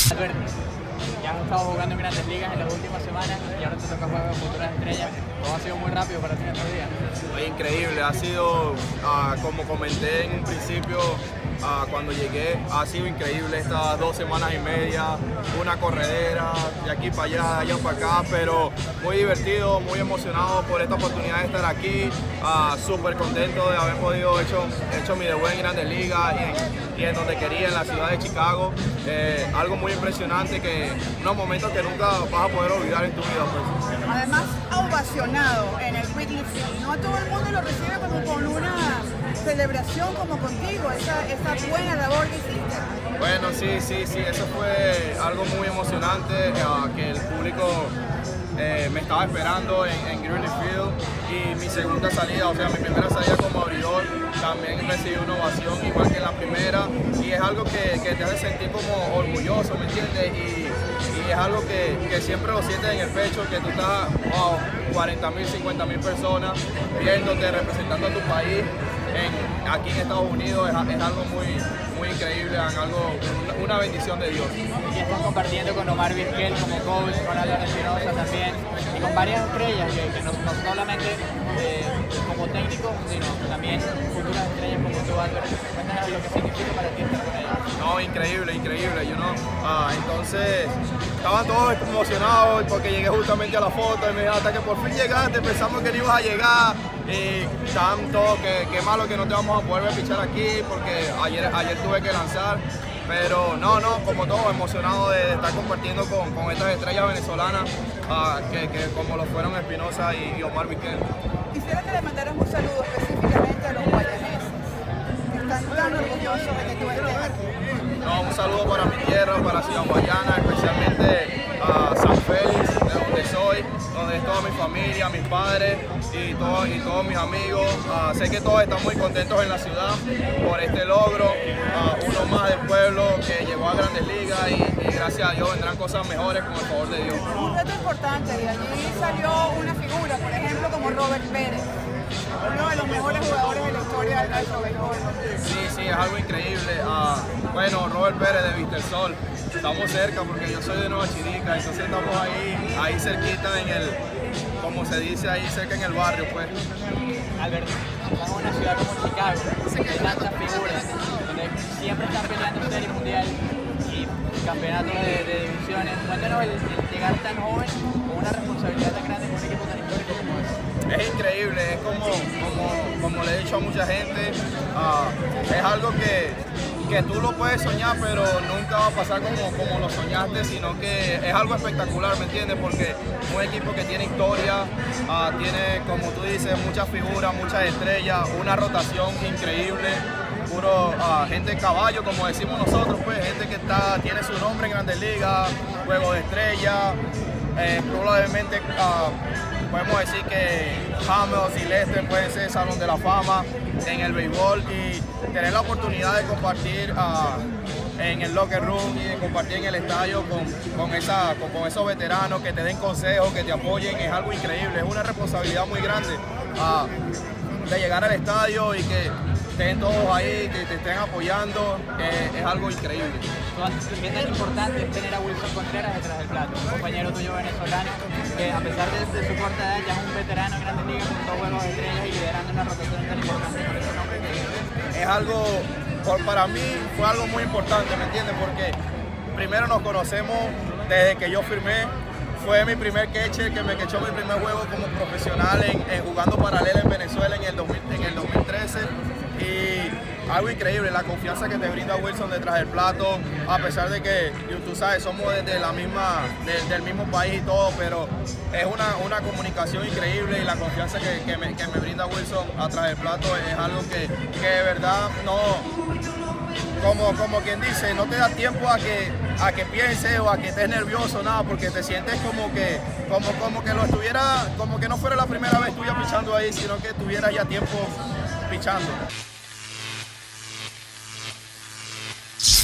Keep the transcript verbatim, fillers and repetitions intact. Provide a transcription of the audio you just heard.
Alberto, ya has estado jugando en Grandes Ligas en las últimas semanas y ahora te toca jugar con futuras estrellas. ¿Cómo ha sido muy rápido para ti en estos días? Fue increíble, ha sido, uh, como comenté en un principio, uh, cuando llegué, ha sido increíble estas dos semanas y media, una corredera de aquí para allá, de allá para acá, pero muy divertido, muy emocionado por esta oportunidad de estar aquí, uh, súper contento de haber podido hecho, hecho mi debut en Grandes Ligas y en, y en donde quería, en la ciudad de Chicago. Eh, algo muy impresionante, que unos momentos que nunca vas a poder olvidar en tu vida, pues. Además, ovacionado en el Wrigley Field. No todo el mundo lo recibe como con una celebración como contigo, esa, esa buena labor que hiciste. Bueno, sí, sí, sí, eso fue algo muy emocionante, uh, que el público eh, me estaba esperando en, en Wrigley Field, y mi segunda salida, o sea, mi primera salida como abridor, también recibí una ovación igual que en la primera, y es algo que, que te hace sentir como orgulloso, ¿me entiendes? Y, y es algo que, que siempre lo sientes en el pecho, que tú estás, wow, cuarenta mil, cincuenta mil personas viéndote, representando a tu país en, aquí en Estados Unidos, es, es algo muy, muy increíble, algo, una, una bendición de Dios. Y estás compartiendo con Omar Vizquel como coach, con Álvaro Espinosa también, y con varias estrellas que, que no, no solamente eh, como técnico, sino también futuras estrellas como tú, Álvaro. Cuéntanos lo que significa para ti estar con ellos. No, increíble, increíble, you know? ah, entonces estaban todos emocionados porque llegué justamente a la foto y me dijeron, hasta que por fin llegaste, pensamos que no ibas a llegar, y estaban todos, que, que malo que no te vamos a poder pichar aquí porque ayer, ayer tuve que lanzar, pero no, no, como todo, emocionado de, de estar compartiendo con, con estas estrellas venezolanas, ah, que, que como lo fueron Espinosa y, y Omar Vizquel. Quisiera que le mandaras un saludo específicamente a los guayaneses, que están tan orgullosos de que tú estés aquí. No, un saludo para mi tierra, para Ciudad Guayana, especialmente a San Félix, de donde soy, donde es toda mi familia, mis padres y, todo, y todos mis amigos. Uh, sé que todos están muy contentos en la ciudad por este logro, uh, uno más del pueblo que llegó a Grandes Ligas, y, y gracias a Dios vendrán cosas mejores con el favor de Dios. Un reto importante, y allí salió una figura, por ejemplo, como Robert Pérez, uno de los mejores jugadores de la historia del alto béisbol. Sí, sí, es algo increíble. Uh, bueno, Robert Pérez de Vistelsol, estamos cerca porque yo soy de Nueva Chirica, entonces estamos ahí, ahí cerquita en el, como se dice ahí, cerca en el barrio, pues. Alberto, estamos en una ciudad como Chicago, hay tantas figuras, donde siempre están peleando serie mundial y campeonatos de, de divisiones. Cuéntanos el, el llegar tan joven con una responsabilidad tan grande con un equipo tan histórico como ese. Es increíble, es como, como, como le he dicho a mucha gente, uh, es algo que, que tú lo puedes soñar, pero nunca va a pasar como, como lo soñaste, sino que es algo espectacular, ¿me entiendes? Porque un equipo que tiene historia, uh, tiene, como tú dices, muchas figuras, muchas estrellas, una rotación increíble, puro uh, gente caballo, como decimos nosotros, pues, gente que está, tiene su nombre en Grandes Ligas, juego de estrellas, eh, probablemente uh, podemos decir que Hamels y Lester pueden ser Salón de la Fama en el béisbol, y tener la oportunidad de compartir uh, en el locker room y de compartir en el estadio con, con, esa, con, con esos veteranos que te den consejos, que te apoyen, es algo increíble, es una responsabilidad muy grande uh, de llegar al estadio y que estén todos ahí, que te estén apoyando, eh, es algo increíble. ¿Qué tan importante es tener a Wilson Contreras detrás del plato? Un compañero tuyo venezolano que, a pesar de, de su corta edad, ya es un veterano en Grandes Ligas con dos juegos de estrellas y liderando una rotación tan importante por ese nombre que es algo, por, para mí fue algo muy importante, ¿me entiendes? Porque primero nos conocemos desde que yo firmé, fue mi primer catcher que me quechó mi primer juego como profesional en, en jugando paralela en Venezuela en el, dos mil, en el dos mil trece, y algo increíble, la confianza que te brinda Wilson detrás del plato, a pesar de que, tú sabes, somos de la misma, de, del mismo país y todo, pero es una, una comunicación increíble, y la confianza que, que, me, que me brinda Wilson atrás del plato es algo que, que de verdad no, como, como quien dice, no te da tiempo a que, a que pienses o a que estés nervioso, nada, porque te sientes como que, como, como que lo estuviera, como que no fuera la primera vez tuya pichando ahí, sino que tuvieras ya tiempo pichando.